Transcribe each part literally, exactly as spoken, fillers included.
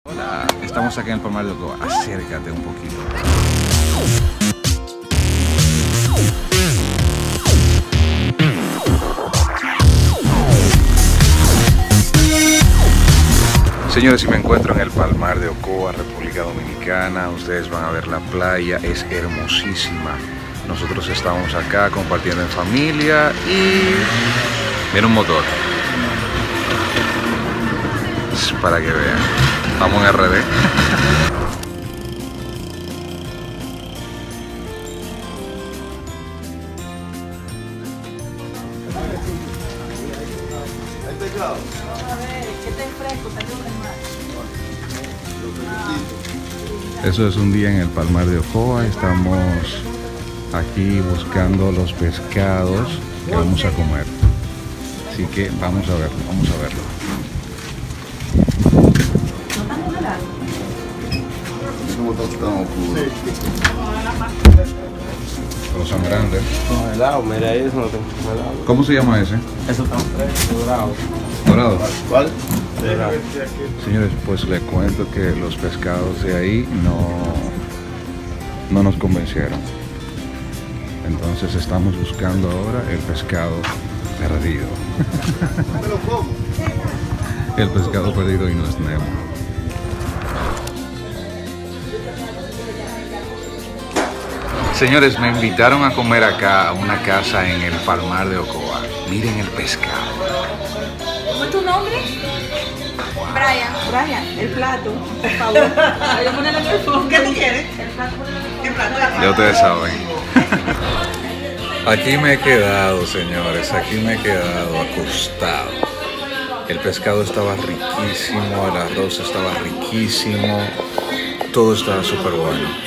Hola, estamos aquí en el Palmar de Ocoa. Acércate un poquito. Señores, si me encuentro en el Palmar de Ocoa, República Dominicana, ustedes van a ver la playa, es hermosísima. Nosotros estamos acá compartiendo en familia y viene un motor. Es para que vean. Vamos en R D. Eso es un día en el Palmar de Ocoa. Estamos aquí buscando los pescados que vamos a comer. Así que vamos a verlo, vamos a verlo. Pero son grandes. No, helado, mira, eso no tengo helado. ¿Cómo se llama ese? Eso está fresco, dorado. Dorado. ¿Cuál? Dorado. Señores, pues les cuento que los pescados de ahí no, no nos convencieron. Entonces estamos buscando ahora el pescado perdido. El pescado perdido y no es Nemo. Señores, me invitaron a comer acá a una casa en el Palmar de Ocoa. Miren el pescado. ¿Cómo es tu nombre? Brian. Brian, el plato, por favor. Voy a ponerlo en el fondo. ¿Qué tú quieres? El plato, ¿qué plato? Ya ustedes saben. Aquí me he quedado, señores. Aquí me he quedado acostado. El pescado estaba riquísimo, el arroz estaba riquísimo. Todo estaba súper bueno.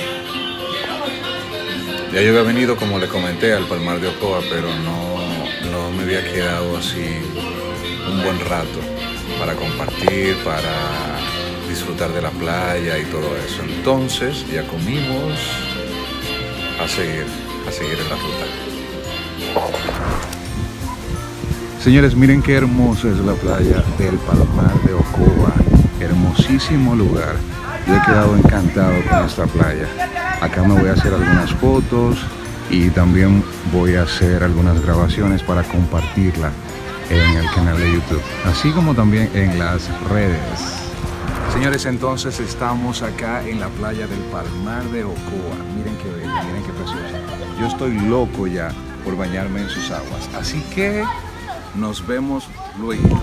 Ya yo había venido, como le comenté, al Palmar de Ocoa, pero no, no me había quedado así un buen rato para compartir, para disfrutar de la playa y todo eso. Entonces ya comimos, a seguir, a seguir en la ruta. Señores, miren qué hermosa es la playa del Palmar de Ocoa. Hermosísimo lugar. Yo he quedado encantado con esta playa. Acá me voy a hacer algunas fotos y también voy a hacer algunas grabaciones para compartirla en el canal de YouTube, así como también en las redes. Señores, entonces estamos acá en la playa del Palmar de Ocoa. Miren qué bella, miren qué preciosa. Yo estoy loco ya por bañarme en sus aguas, así que nos vemos luego.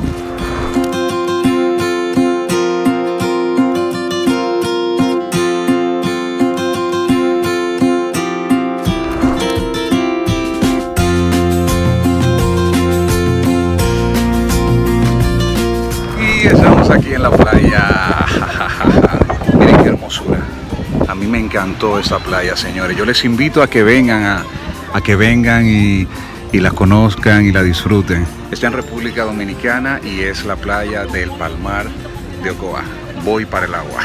Estamos aquí en la playa. Miren qué hermosura. A mí me encantó esta playa, señores. Yo les invito a que vengan a, a que vengan y, y la conozcan y la disfruten. Está en República Dominicana y es la playa del Palmar de Ocoa. Voy para el agua.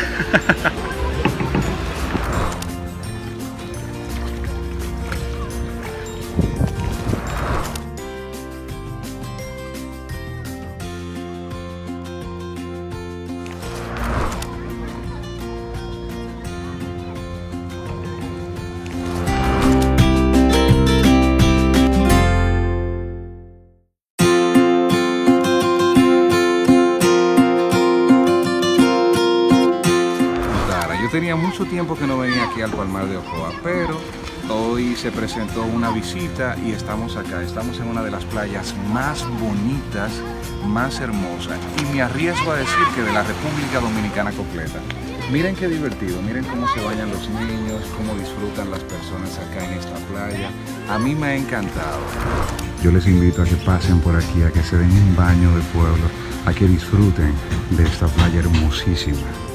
Tenía mucho tiempo que no venía aquí al Palmar de Ocoa, pero hoy se presentó una visita y estamos acá. Estamos en una de las playas más bonitas, más hermosas y me arriesgo a decir que de la República Dominicana completa. Miren qué divertido, miren cómo se bañan los niños, cómo disfrutan las personas acá en esta playa. A mí me ha encantado. Yo les invito a que pasen por aquí, a que se den un baño de pueblo, a que disfruten de esta playa hermosísima.